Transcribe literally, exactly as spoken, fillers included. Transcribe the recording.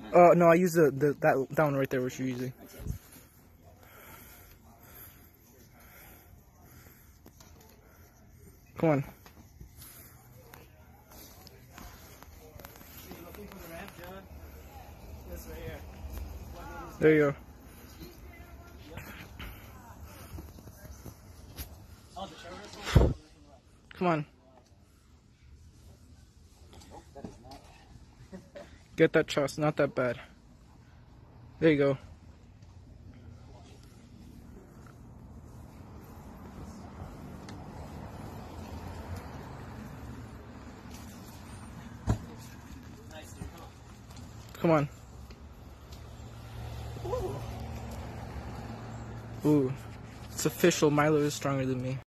Oh, uh, no, I use the, the that, that one right there, what you're using. Come on. There you go. Come on. Get that truss, not that bad. There you go. Come on. Ooh. It's official, Milo is stronger than me.